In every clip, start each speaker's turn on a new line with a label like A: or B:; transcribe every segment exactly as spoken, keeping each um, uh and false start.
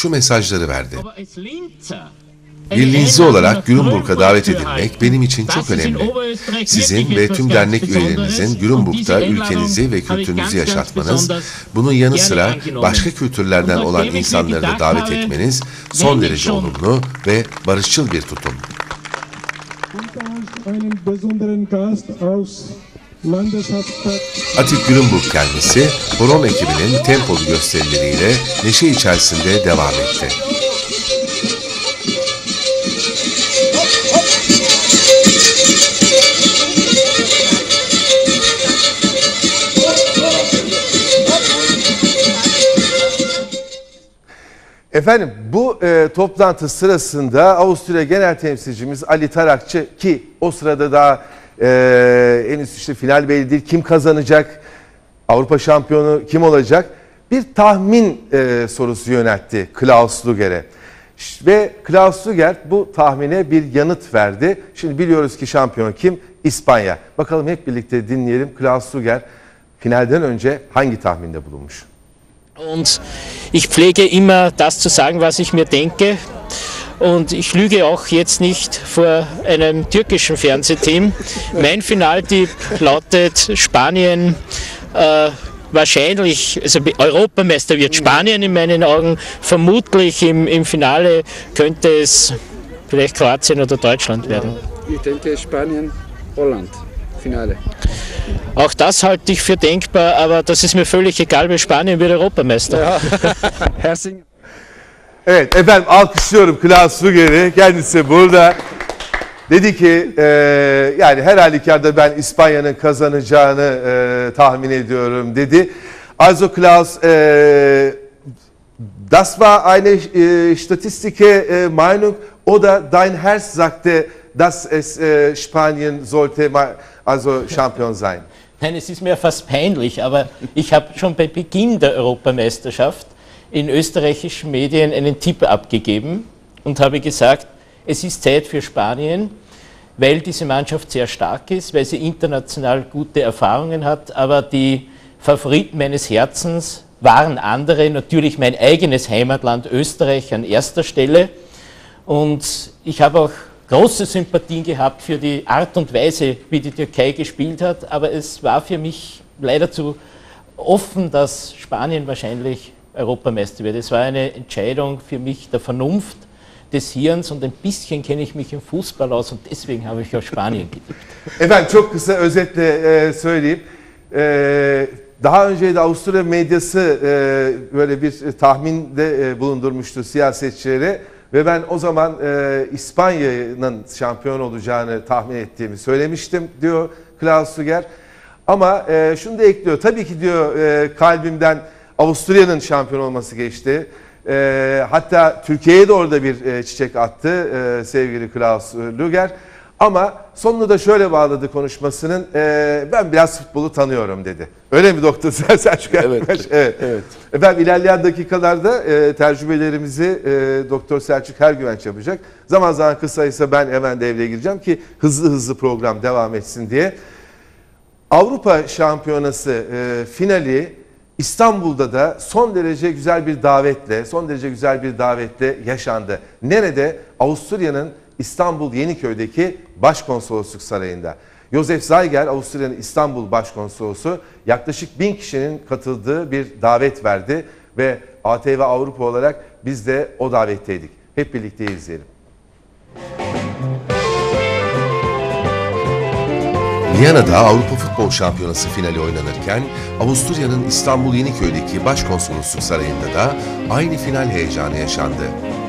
A: şu mesajları verdi. Bir Linzi olarak Grünburg'a davet edilmek benim için çok önemli. Sizin ve tüm dernek üyelerinizin Grünburg'da ülkenizi ve kültürünüzü yaşatmanız, bunun yanı sıra başka kültürlerden olan insanları da davet etmeniz son derece olumlu ve barışçıl bir tutum. Atik Grünburg kendisi, horon ekibinin tempolu gösterileriyle neşe içerisinde devam etti.
B: Efendim bu e, toplantı sırasında Avusturya Genel Temsilcimiz Ali Tarakçı, ki o sırada daha e, en üst işte final belli değil, kim kazanacak, Avrupa şampiyonu kim olacak, bir tahmin e, sorusu yöneltti Klaus Luger'e. Ve Klaus Luger bu tahmine bir yanıt verdi. Şimdi biliyoruz ki şampiyon kim? İspanya. Bakalım hep birlikte dinleyelim, Klaus Luger finalden önce hangi tahminde bulunmuş?
C: Und ich pflege immer das zu sagen, was ich mir denke. Und ich lüge auch jetzt nicht vor einem türkischen Fernsehteam. Mein Finaltipp lautet Spanien, äh, wahrscheinlich, also Europameister wird Spanien in meinen Augen. Vermutlich im, im Finale könnte es vielleicht Kroatien oder Deutschland werden.
D: Ich denke Spanien, Holland. Finale.
C: Auch das halte ich für denkbar, aber das ist mir völlig egal, weil Spanien wird Europameister.
D: Ja. Herzlichen.
B: Evet efendim, alkışlıyorum Klaus Luger'i, kendisi burada. Dedi ki e, yani her halükarda ben İspanya'nın kazanacağını e, tahmin ediyorum dedi. Also Klaus, e, das war eine e, statistische e, Meinung oder dein Herz sagte, dass es äh, Spanien sollte mal, also Champion sein?
C: Nein, es ist mir fast peinlich, aber ich habe schon bei Beginn der Europameisterschaft in österreichischen Medien einen Tipp abgegeben und habe gesagt, es ist Zeit für Spanien, weil diese Mannschaft sehr stark ist, weil sie international gute Erfahrungen hat, aber die Favoriten meines Herzens waren andere, natürlich mein eigenes Heimatland Österreich an erster Stelle, und ich habe auch große Sympathien gehabt für die Art und Weise, wie die Türkei gespielt hat, aber es war für mich leider zu offen, dass Spanien wahrscheinlich Europameister wird. Es war eine Entscheidung für mich der Vernunft, des Hirns, und ein bisschen kenne ich mich im Fußball aus und deswegen habe ich auf Spanien getippt.
B: Efendim çok kısa özetle e, söyleyeyim. E, daha önce de Avusturya medyası e, böyle bir tahminde e, bulundurmuştu siyasetçilere. Ve ben o zaman e, İspanya'nın şampiyon olacağını tahmin ettiğimi söylemiştim diyor Klaus Luger. Ama e, şunu da ekliyor. Tabii ki diyor e, kalbimden Avusturya'nın şampiyon olması geçti. E, hatta Türkiye'ye de orada bir e, çiçek attı e, sevgili Klaus Luger. Ama sonunu da şöyle bağladı konuşmasının. E, ben biraz futbolu tanıyorum dedi. Öyle mi Doktor Selçuk Ergüvenç?
D: Evet,
B: evet.
D: evet.
B: Efendim ilerleyen dakikalarda e, tecrübelerimizi e, Doktor Selçuk Ergüvenç yapacak. Zaman zaman kısaysa ben hemen devreye gireceğim ki hızlı hızlı program devam etsin diye. Avrupa Şampiyonası e, finali İstanbul'da da son derece güzel bir davetle, son derece güzel bir davetle yaşandı. Nerede? Avusturya'nın İstanbul Yeniköy'deki Başkonsolosluk Sarayı'nda. Josef Zayger, Avusturya'nın İstanbul Başkonsolosu, yaklaşık bin kişinin katıldığı bir davet verdi ve A T V Avrupa olarak biz de o davetteydik. Hep birlikte izleyelim.
A: Viyana'da Avrupa Futbol Şampiyonası finali oynanırken Avusturya'nın İstanbul Yeniköy'deki Başkonsolosluk Sarayı'nda da aynı final heyecanı yaşandı.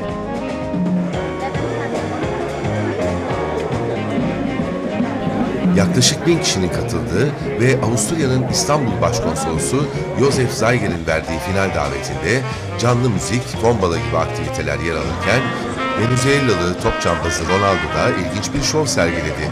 A: Yaklaşık bin kişinin katıldığı ve Avusturya'nın İstanbul Başkonsolosu Josef Zayger'in verdiği final davetinde canlı müzik, tombala gibi aktiviteler yer alırken Venezuelalı top cambazı Ronaldo da ilginç bir şov sergiledi.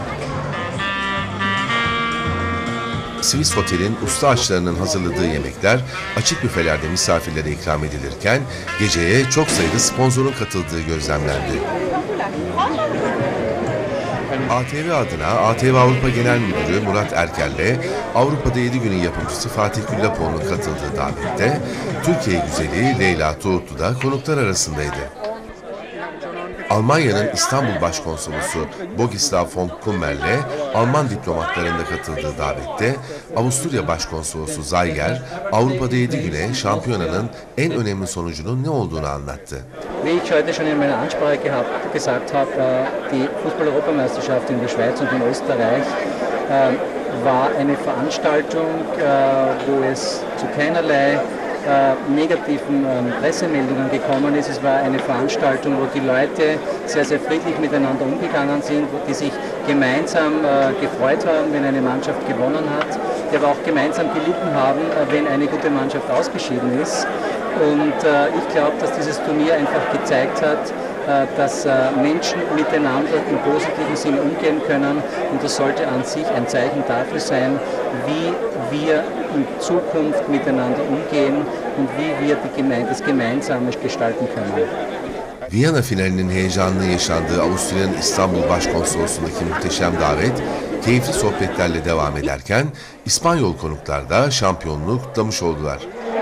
A: Swiss Hotel'in usta aşçılarının hazırladığı yemekler açık büfelerde misafirlere ikram edilirken geceye çok sayıda sponsorun katıldığı gözlemlendi. A T V adına A T V Avrupa Genel Müdürü Murat Erkel'le Avrupa'da yedi günün yapımcısı Fatih Güllapoğlu'nun katıldığı davette Türkiye güzeli Leyla Tuğutlu da konuklar arasındaydı. Almanya'nın İstanbul Başkonsolosu Bogislav von Kummer'le Alman diplomatlarının da katıldığı davette Avusturya Başkonsolosu Zeiger, Avrupa'da yedi güne şampiyonanın en önemli sonucunun ne olduğunu anlattı.
E: Wie ich heute schon in meiner Ansprache gehabt, gesagt habe, die Fußball-Europameisterschaft in der Schweiz und in Österreich war eine Veranstaltung, wo es zu keinerlei negativen Pressemeldungen gekommen ist. Es war eine Veranstaltung, wo die Leute sehr, sehr friedlich miteinander umgegangen sind, die sich gemeinsam gefreut haben, wenn eine Mannschaft gewonnen hat, die aber auch gemeinsam gelitten haben, wenn eine gute Mannschaft ausgeschieden ist. Und ich glaube, dass dieses Turnier einfach gezeigt hat, dass Menschen miteinander im positiven Sinne umgehen können, und das sollte an sich ein Zeichen dafür sein, wie wir in Zukunft miteinander umgehen und wie wir die Geme das Gemeinsame gestalten können.
A: Viyana finalinin heyecanlı yaşandığı Avusturya'nın İstanbul Başkonsolosluğu'ndaki muhteşem davet, keyifli sohbetlerle devam ederken İspanyol konuklar da şampiyonluğu kutlamış oldular.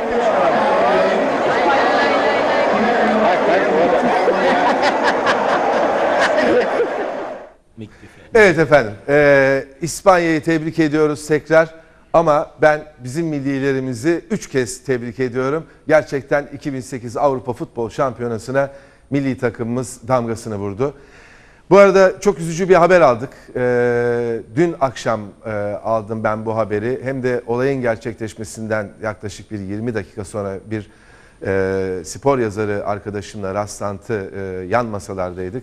B: Evet efendim, ee, İspanya'yı tebrik ediyoruz tekrar, ama ben bizim millilerimizi üç kez tebrik ediyorum. Gerçekten iki bin sekiz Avrupa Futbol Şampiyonası'na milli takımımız damgasını vurdu. Bu arada çok üzücü bir haber aldık. Ee, dün akşam e, aldım ben bu haberi. Hem de olayın gerçekleşmesinden yaklaşık bir yirmi dakika sonra bir e, spor yazarı arkadaşımla rastlantı, e, yan masalardaydık.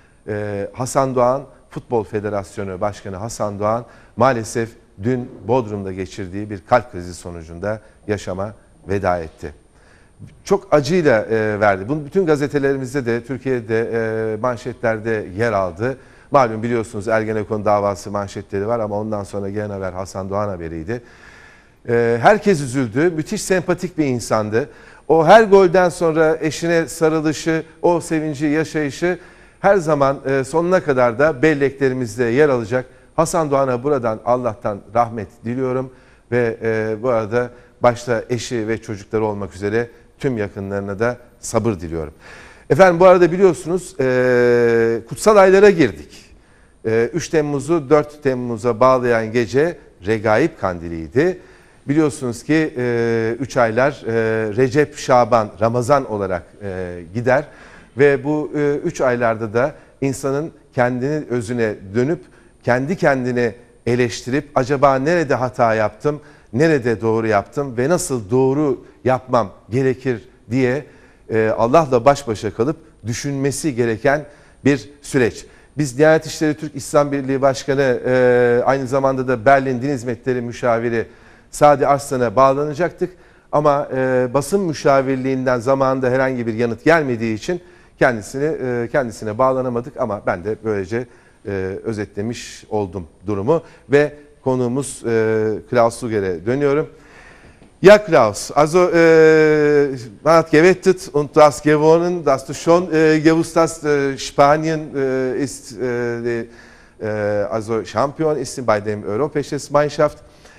B: E, Hasan Doğan, Futbol Federasyonu Başkanı Hasan Doğan maalesef dün Bodrum'da geçirdiği bir kalp krizi sonucunda yaşama veda etti. Çok acıyla e, verdi. Bunu bütün gazetelerimizde de, Türkiye'de e, manşetlerde yer aldı. Malum biliyorsunuz Ergenekon davası manşetleri var, ama ondan sonra gelen haber Hasan Doğan haberiydi. E, herkes üzüldü. Müthiş sempatik bir insandı. O her golden sonra eşine sarılışı, o sevinci, yaşayışı her zaman e, sonuna kadar da belleklerimizde yer alacak. Hasan Doğan'a buradan Allah'tan rahmet diliyorum ve e, bu arada başta eşi ve çocukları olmak üzere tüm yakınlarına da sabır diliyorum. Efendim bu arada biliyorsunuz e, kutsal aylara girdik. E, üç Temmuz'u dört Temmuz'a bağlayan gece Regaib Kandili'ydi. Biliyorsunuz ki e, üç aylar e, Recep, Şaban, Ramazan olarak e, gider. Ve bu e, üç aylarda da insanın kendini özüne dönüp kendi kendine eleştirip acaba nerede hata yaptım, nerede doğru yaptım ve nasıl doğru yapmam gerekir diye e, Allah'la baş başa kalıp düşünmesi gereken bir süreç. Biz Diyanet İşleri Türk İslam Birliği Başkanı, e, aynı zamanda da Berlin Din Hizmetleri Müşaviri Sadi Arslan'a bağlanacaktık. Ama e, basın müşavirliğinden zamanında herhangi bir yanıt gelmediği için kendisini e, kendisine bağlanamadık, ama ben de böylece e, özetlemiş oldum durumu ve konuğumuz e, Klaus Luger'e dönüyorum. Ja, Klaus, also äh, man hat gewettet und du hast gewonnen, dass du schon äh, gewusst hast, äh, Spanien äh, ist äh, die, äh, also Champion ist bei dem Europäischen Meisterschaft.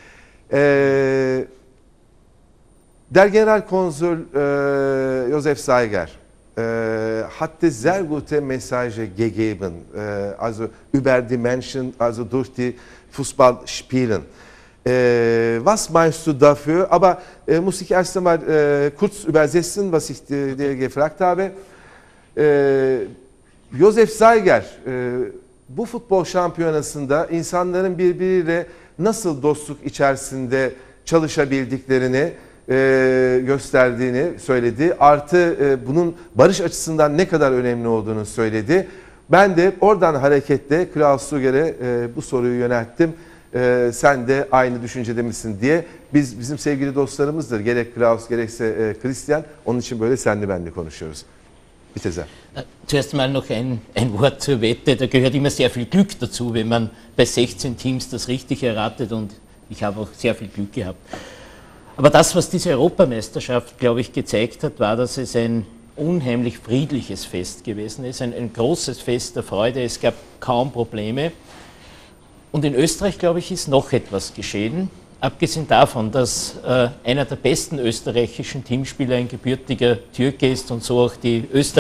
B: Äh, der Generalkonsul äh, Josef Zeiger äh, hatte sehr gute Message gegeben, äh, also über die Menschen, also durch die Fußballspielen. Äh, was meinst du dafür? Aber äh, muss ich erst einmal äh, kurz übersetzen, was ich dir, dir gefragt habe. Äh, Josef Zeiger, äh, bu futbol şampiyonasında insanların birbiriyle nasıl dostluk içerisinde çalışabildiklerini e, gösterdiğini söyledi. Artı e, bunun barış açısından ne kadar önemli olduğunu söyledi. Ben de oradan hareketle Klaus Luger'e e, bu soruyu yönelttim. E, sen de aynı düşüncede misin diye. Biz bizim sevgili dostlarımızdır. Gerek Klaus gerekse e, Christian. Onun için böyle senli benli konuşuyoruz. Bitte sehr.
C: Zuerst mal noch ein, ein Wort zur Wette. Da gehört immer sehr viel Glück dazu, wenn man bei sechzehn Teams das richtig erratet, und ich habe auch sehr viel Glück gehabt. Aber das, was diese Europameisterschaft, glaube ich, gezeigt hat, war, dass es ein unheimlich friedliches Fest gewesen ist, ein, ein großes Fest der Freude, es gab kaum Probleme. Und in Österreich, glaube ich, ist noch etwas geschehen. Abgesehen davon, dass äh, einer der besten österreichischen Teamspieler ein gebürtiger Türke ist und so auch die Österreich